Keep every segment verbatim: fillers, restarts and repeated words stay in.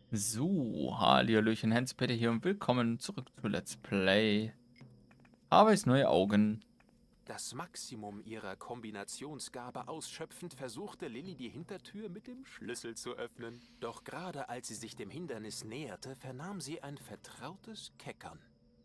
So, Hallihallöchen, Hans-Peter hier und willkommen zurück zu Let's Play Harveys neue Augen. Das Maximum ihrer Kombinationsgabe ausschöpfend versuchte Lilly die Hintertür mit dem Schlüssel zu öffnen. Doch gerade als sie sich dem Hindernis näherte, vernahm sie ein vertrautes Keckern.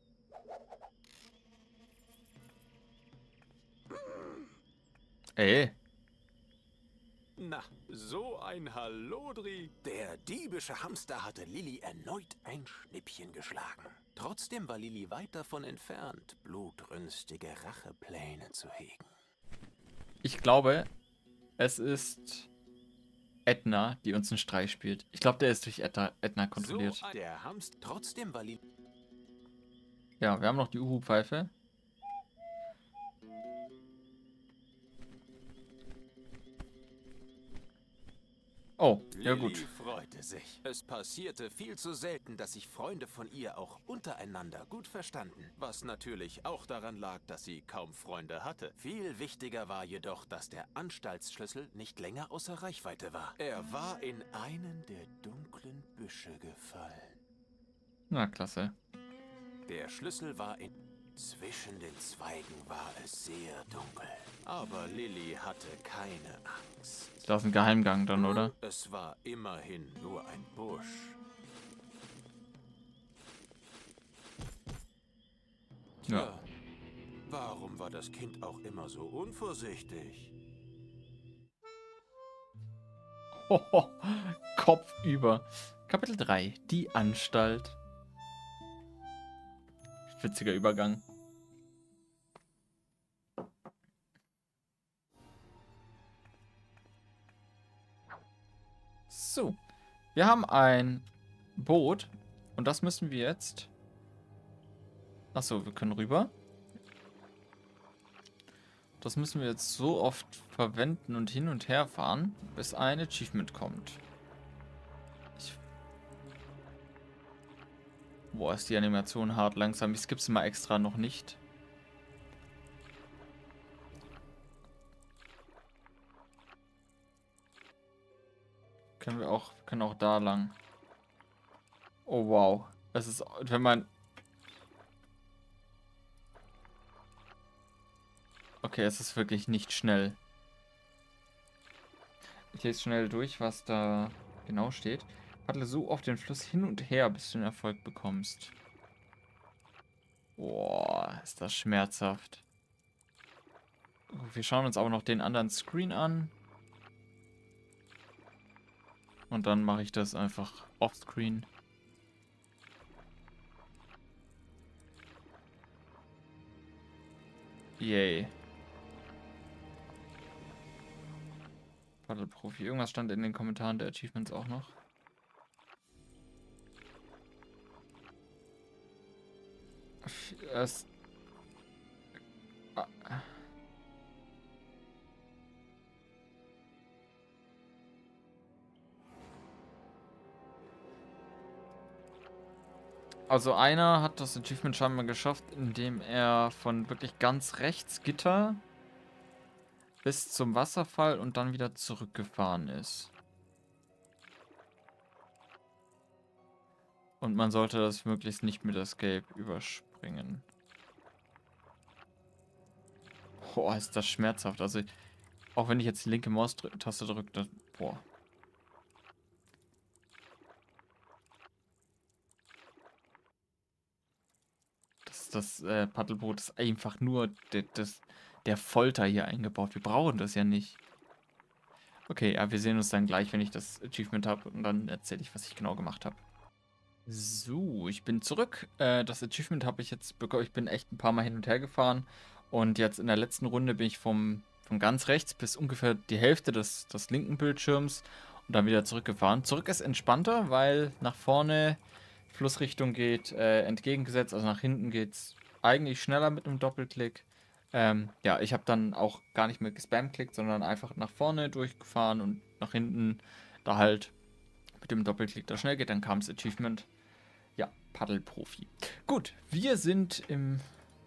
Ey, Na, so ein Hallodri! Der diebische Hamster hatte Lilly erneut ein Schnippchen geschlagen. Trotzdem war Lilly weit davon entfernt, blutrünstige Rachepläne zu hegen. ich glaube, es ist Edna, die uns einen Streich spielt. Ich glaube, der ist durch Edna, Edna kontrolliert. So ein der Hamster. Trotzdem war Lilly. Ja, wir haben noch die Uhu-Pfeife. Oh, ja Lilly gut. freute sich. Es passierte viel zu selten, dass sich Freunde von ihr auch untereinander gut verstanden. Was natürlich auch daran lag, dass sie kaum Freunde hatte. Viel wichtiger war jedoch, dass der Anstaltsschlüssel nicht länger außer Reichweite war. Er war in einen der dunklen Büsche gefallen. Na, klasse. Der Schlüssel war in... Zwischen den Zweigen war es sehr dunkel. Aber Lilly hatte keine Angst. Das ist ein Geheimgang dann, oder? Es war immerhin nur ein Busch. Tja, Ja. warum war das Kind auch immer so unvorsichtig? Hoho, Kopf über. Kapitel drei, die Anstalt. Witziger Übergang. So, wir haben ein Boot und das müssen wir jetzt... Achso, wir können rüber. Das müssen wir jetzt so oft verwenden und hin und her fahren, bis ein Achievement kommt. Ich Boah, ist die Animation hart langsam. Ich skippe sie mal extra noch nicht. Können wir auch, können auch da lang. Oh wow. Es ist, wenn man... Okay, es ist wirklich nicht schnell. Ich lese schnell durch, was da genau steht. Paddle so oft den Fluss hin und her, bis du den Erfolg bekommst. Boah, ist das schmerzhaft. Wir schauen uns aber noch den anderen Screen an. Und dann mache ich das einfach offscreen. Yay. Paddle-Profi. Irgendwas stand in den Kommentaren der Achievements auch noch. Es... Also einer hat das Achievement scheinbar geschafft, indem er von wirklich ganz rechts Gitter bis zum Wasserfall und dann wieder zurückgefahren ist. Und man sollte das möglichst nicht mit Escape überspringen. Boah, ist das schmerzhaft. Also, auch wenn ich jetzt die linke Maustaste drücke, dann... Boah. Das, das äh, Paddelboot ist einfach nur de, das, der Folter hier eingebaut. Wir brauchen das ja nicht. Okay, ja, wir sehen uns dann gleich, wenn ich das Achievement habe. Und dann erzähle ich, was ich genau gemacht habe. So, ich bin zurück. Äh, das Achievement habe ich jetzt bekommen. Ich bin echt ein paar Mal hin und her gefahren. Und jetzt in der letzten Runde bin ich vom, von ganz rechts bis ungefähr die Hälfte des, des linken Bildschirms und dann wieder zurückgefahren. Zurück ist entspannter, weil nach vorne Flussrichtung geht äh, entgegengesetzt. Also nach hinten geht es eigentlich schneller mit einem Doppelklick. Ähm, ja, ich habe dann auch gar nicht mehr gespamklickt, sondern einfach nach vorne durchgefahren und nach hinten da halt mit dem Doppelklick da schnell geht. Dann kam das Achievement. Ja, Paddelprofi. Gut, wir sind im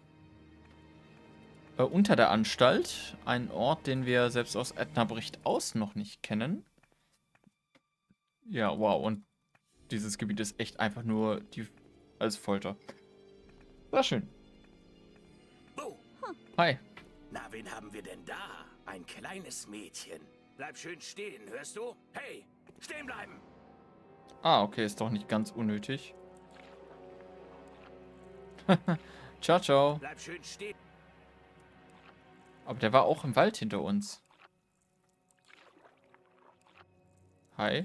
äh, unter der Anstalt. Ein Ort, den wir selbst aus Edna Bericht aus noch nicht kennen. Ja, wow. Und dieses Gebiet ist echt einfach nur die als Folter. War schön. Oh, Hi. na, wen haben wir denn da? Ein kleines Mädchen. Bleib schön stehen, hörst du? Hey, stehen bleiben! Ah, okay, ist doch nicht ganz unnötig. Ciao, ciao. Bleib schön stehen. Aber der war auch im Wald hinter uns. Hi.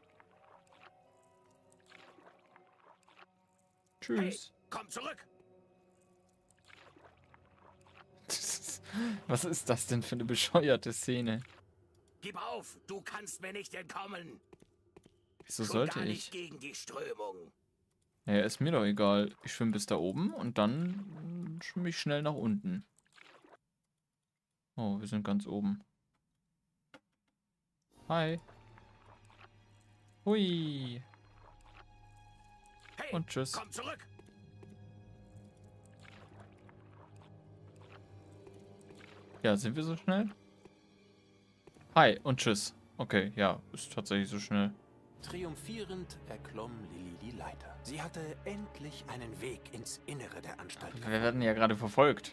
Hey, Tschüss. komm zurück! Was ist das denn für eine bescheuerte Szene? Gib auf, du kannst mir nicht entkommen. Wieso Schon sollte gar ich? nicht gegen die Strömung. Naja, ist mir doch egal. Ich schwimme bis da oben und dann schwimme ich schnell nach unten. Oh, wir sind ganz oben. Hi. Hui. Hey, Und tschüss. komm zurück! Ja, sind wir so schnell? Hi und tschüss. Okay, ja, ist tatsächlich so schnell. Triumphierend erklomm Lilly die Leiter. Sie hatte endlich einen Weg ins Innere der Anstalt Wir gefunden. werden ja gerade verfolgt.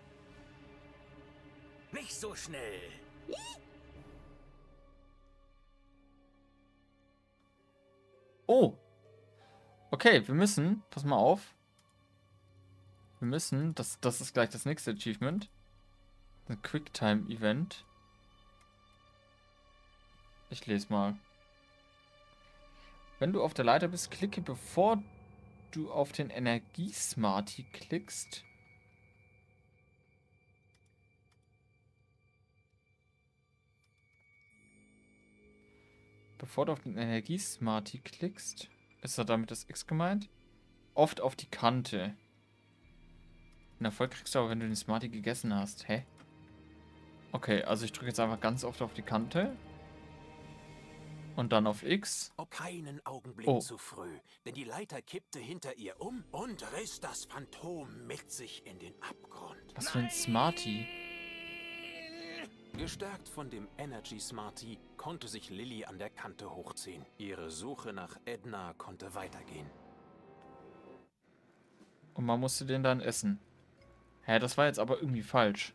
Nicht so schnell. Oh. Okay, wir müssen, pass mal auf. Wir müssen, das, das ist gleich das nächste Achievement. Ein Quicktime-Event. Ich lese mal. Wenn du auf der Leiter bist, klicke, bevor du auf den Energiesmarty klickst. Bevor du auf den Energiesmarty klickst, ist da damit das X gemeint? Oft auf die Kante. Den Erfolg kriegst du aber, wenn du den Smarty gegessen hast. Hä? Okay, also ich drücke jetzt einfach ganz oft auf die Kante. Und dann auf X. Keinen Augenblick Oh. zu früh, denn die Leiter kippte hinter ihr um und riss das Phantom mit sich in den Abgrund. Was für ein Smarty. Gestärkt von dem Energy Smarty konnte sich Lilly an der Kante hochziehen. Ihre Suche nach Edna konnte weitergehen. Und man musste den dann essen. Hä, das war jetzt aber irgendwie falsch.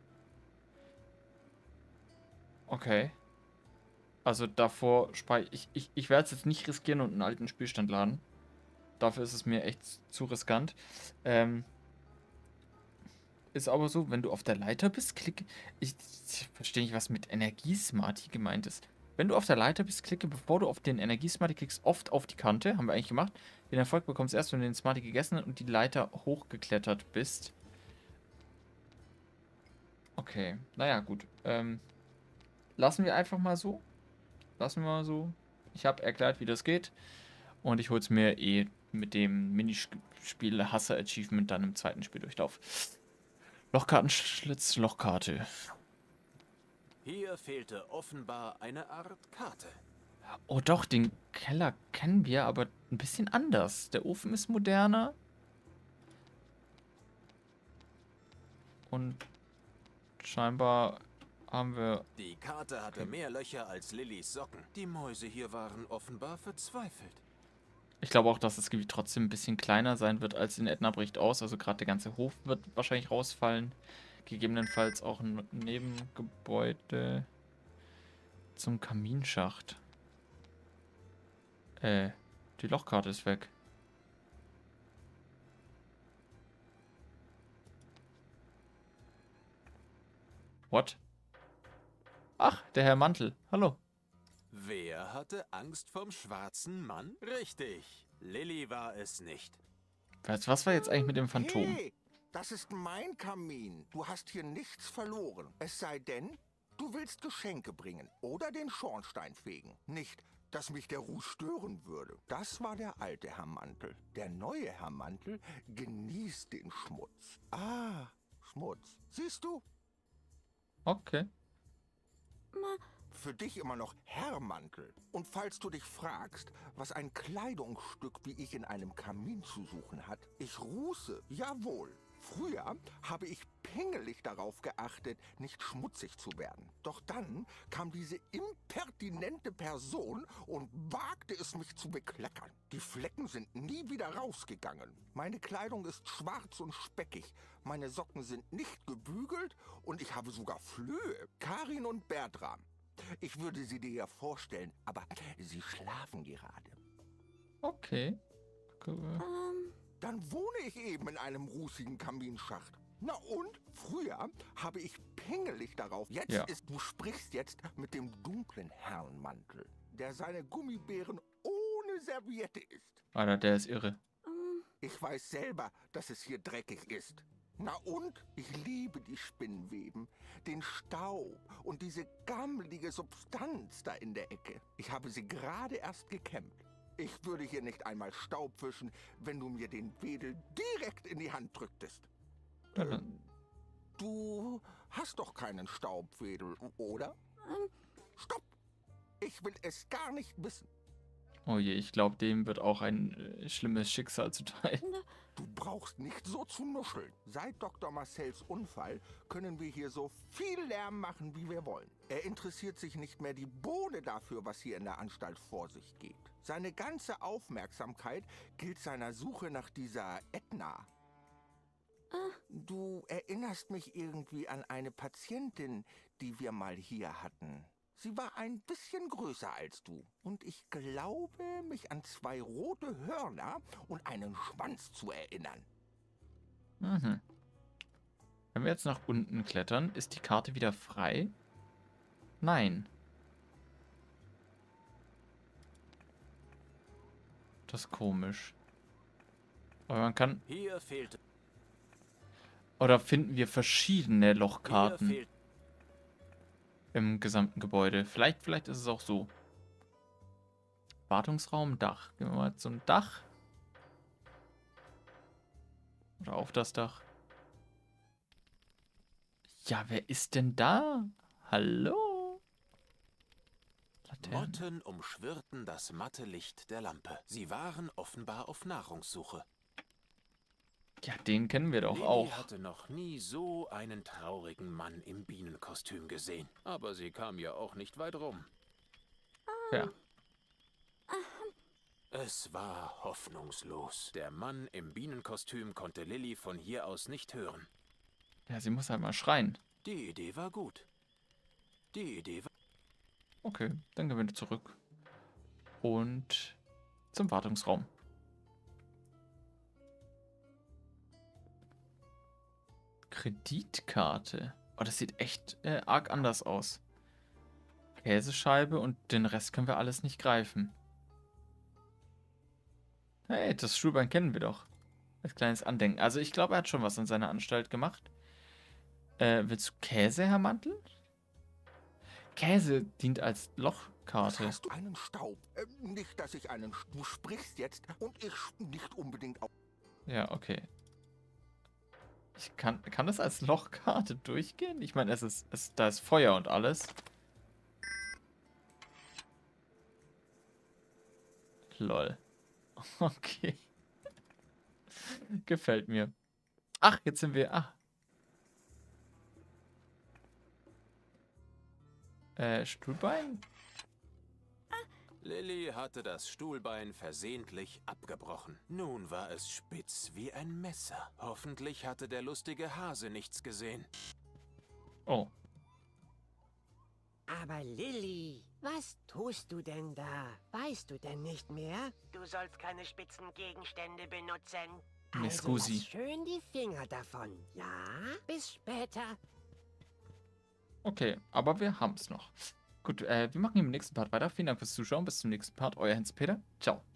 Okay. Also davor speichere ich. Ich, ich werde es jetzt nicht riskieren und einen alten Spielstand laden. Dafür ist es mir echt zu riskant. Ähm, ist aber so, wenn du auf der Leiter bist, klicke. Ich, ich verstehe nicht, was mit Energiesmarty gemeint ist. Wenn du auf der Leiter bist, klicke, bevor du auf den Energiesmarty klickst, oft auf die Kante. Haben wir eigentlich gemacht. Den Erfolg bekommst du erst, wenn du den Smarty gegessen hast und die Leiter hochgeklettert bist. Okay, naja, gut. Ähm, lassen wir einfach mal so. Lassen wir mal so. Ich habe erklärt, wie das geht. Und ich hole es mir eh mit dem Minispiel Hasse Achievement dann im zweiten Spieldurchlauf. Lochkartenschlitz, Lochkarte. Hier fehlte offenbar eine Art Karte. Oh doch, den Keller kennen wir, aber ein bisschen anders. Der Ofen ist moderner. Und scheinbar haben wir... Die Karte hatte mehr Löcher als Lillys Socken. Die Mäuse hier waren offenbar verzweifelt. Ich glaube auch, dass das Gebiet trotzdem ein bisschen kleiner sein wird als in Edna bricht aus. Also gerade der ganze Hof wird wahrscheinlich rausfallen. Gegebenenfalls auch ein Nebengebäude zum Kaminschacht. Äh, die Lochkarte ist weg. What? Ach, der Herr Mantel. Hallo. Wer hatte Angst vom schwarzen Mann? Richtig, Lilly war es nicht. Was, was war jetzt eigentlich mit dem Phantom? Hey, das ist mein Kamin. Du hast hier nichts verloren. Es sei denn, du willst Geschenke bringen oder den Schornstein fegen. Nicht, dass mich der Ruß stören würde. Das war der alte Herr Mantel. Der neue Herr Mantel genießt den Schmutz. Ah, Schmutz. Siehst du? Okay. Für dich immer noch Herr Mantel. Und falls du dich fragst, was ein Kleidungsstück wie ich in einem Kamin zu suchen hat, ich ruße, jawohl. Früher habe ich pingelig darauf geachtet, nicht schmutzig zu werden. Doch dann kam diese impertinente Person und wagte es, mich zu bekleckern. Die Flecken sind nie wieder rausgegangen. Meine Kleidung ist schwarz und speckig. Meine Socken sind nicht gebügelt und ich habe sogar Flöhe. Karin und Bertram. Ich würde sie dir ja vorstellen, aber sie schlafen gerade. Okay. Cool. Ähm, Dann wohne ich eben in einem rußigen Kaminschacht. Na und? Früher habe ich pingelig darauf. Jetzt Ja. ist, du sprichst jetzt mit dem dunklen Herrenmantel, der seine Gummibären ohne Serviette isst. Alter, der ist irre. ähm, Ich weiß selber, dass es hier dreckig ist. Na und? Ich liebe die Spinnweben, den Staub und diese gammelige Substanz da in der Ecke. Ich habe sie gerade erst gekämmt. Ich würde hier nicht einmal Staub wischen, wenn du mir den Wedel direkt in die Hand drücktest. Ja, dann- Du hast doch keinen Staubwedel, oder? ähm, Stopp! Ich will es gar nicht wissen. Oh je, ich glaube, dem wird auch ein äh, schlimmes Schicksal zuteil. Du brauchst nicht so zu nuscheln. Seit Doktor Marcells Unfall können wir hier so viel Lärm machen, wie wir wollen. Er interessiert sich nicht mehr die Bohne dafür, was hier in der Anstalt vor sich geht. Seine ganze Aufmerksamkeit gilt seiner Suche nach dieser Edna. Du erinnerst mich irgendwie an eine Patientin, die wir mal hier hatten. Sie war ein bisschen größer als du. Und ich glaube, mich an zwei rote Hörner und einen Schwanz zu erinnern. Mhm. Wenn wir jetzt nach unten klettern, ist die Karte wieder frei? Nein. Das ist komisch. Aber man kann... Hier fehlt... Oder finden wir verschiedene Hier Lochkarten fehlt... im gesamten Gebäude? Vielleicht, vielleicht ist es auch so. Wartungsraum, Dach. Gehen wir mal zum Dach. Oder auf das Dach. Ja, wer ist denn da? Hallo? Laterne. Motten umschwirrten das matte Licht der Lampe. Sie waren offenbar auf Nahrungssuche. Ja, den kennen wir doch Lili auch. hatte noch nie so einen traurigen Mann im Bienenkostüm gesehen. Aber sie kam ja auch nicht weit rum. Ja. Es war hoffnungslos. Der Mann im Bienenkostüm konnte Lilly von hier aus nicht hören. Ja, sie muss halt mal schreien. Die Idee war gut. Die Idee war... Okay, dann gehen wir zurück. Und zum Wartungsraum. Kreditkarte. Oh, das sieht echt äh, arg anders aus. Käsescheibe und den Rest können wir alles nicht greifen. Hey, das Stuhlbein kennen wir doch. Als kleines Andenken. Also ich glaube, er hat schon was an seiner Anstalt gemacht. Äh, willst du Käse, Herr Mantel? Käse dient als Lochkarte. Hast du einen Staub? Äh, nicht, dass ich einen... Sch- Du sprichst jetzt und ich nicht unbedingt auf... Ja, okay. Ich kann, kann das als Lochkarte durchgehen? Ich meine, es ist, es, da ist Feuer und alles. Lol. Okay. Gefällt mir. Ach, jetzt sind wir... Ach. Äh, Stuhlbein? Lilly hatte das Stuhlbein versehentlich abgebrochen. Nun war es spitz wie ein Messer. Hoffentlich hatte der lustige Hase nichts gesehen. Oh. Aber Lilly, was tust du denn da? Weißt du denn nicht mehr? Du sollst keine spitzen Gegenstände benutzen. Miss Also Gusi. lass schön die Finger davon. Ja, bis später. Okay, aber wir haben es noch. Gut, äh, wir machen im nächsten Part weiter. Vielen Dank fürs Zuschauen. Bis zum nächsten Part. Euer Hans-Peter. Ciao.